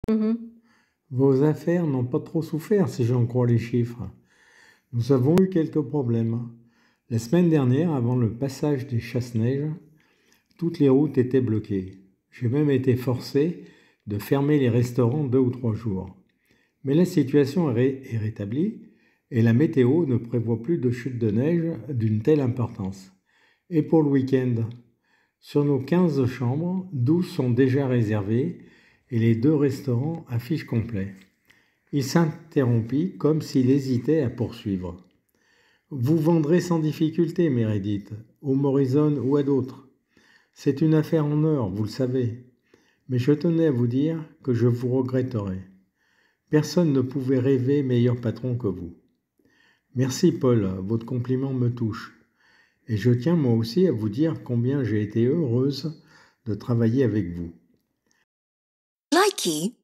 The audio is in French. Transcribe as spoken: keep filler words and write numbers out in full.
Mhm. Vos affaires n'ont pas trop souffert si j'en crois les chiffres. Nous avons eu quelques problèmes. La semaine dernière, avant le passage des chasse-neige, toutes les routes étaient bloquées. J'ai même été forcé de fermer les restaurants deux ou trois jours. Mais la situation est, ré est rétablie et la météo ne prévoit plus de chute de neige d'une telle importance. Et pour le week-end, sur nos quinze chambres, douze sont déjà réservées et les deux restaurants affichent complet. Il s'interrompit comme s'il hésitait à poursuivre. Vous vendrez sans difficulté, Meredith, au Morrison ou à d'autres. C'est une affaire en or, vous le savez. Mais je tenais à vous dire que je vous regretterai. Personne ne pouvait rêver meilleur patron que vous. Merci, Paul, votre compliment me touche. Et je tiens moi aussi à vous dire combien j'ai été heureuse de travailler avec vous. Likey